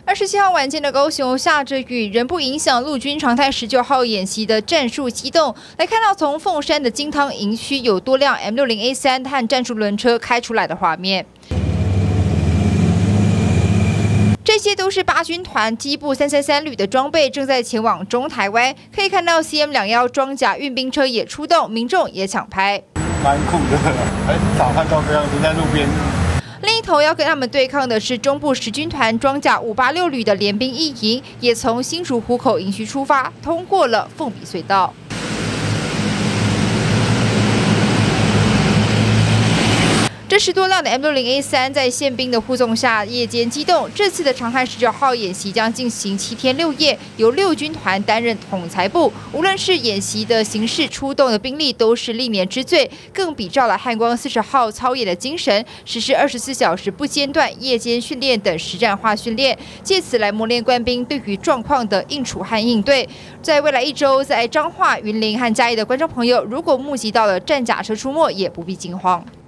27号晚间的高雄下着雨，仍不影响陆军常态19号演习的战术机动。来看到从凤山的金汤营区有多辆 M60A3和战术轮车开出来的画面。 这些都是八军团机步333旅的装备，正在前往中台湾。可以看到 CM21装甲运兵车也出动，民众也抢拍， 蛮酷的，很少看到这样子在路边。 另一头要跟他们对抗的是中部10军团装甲586旅的联兵一营，也从新竹湖口营区出发，通过了凤鼻隧道。 这10多辆的 M60A3在宪兵的护送下夜间机动。这次的常态19号演习将进行7天6夜，由6军团担任统裁部。无论是演习的形式、出动的兵力，都是历年之最，更比照了汉光40号操演的精神，实施24小时不间断夜间训练等实战化训练，借此来磨练官兵对于状况的应处和应对。在未来1周，在彰化、云林和嘉义的观众朋友，如果目击到了战甲车出没，也不必惊慌。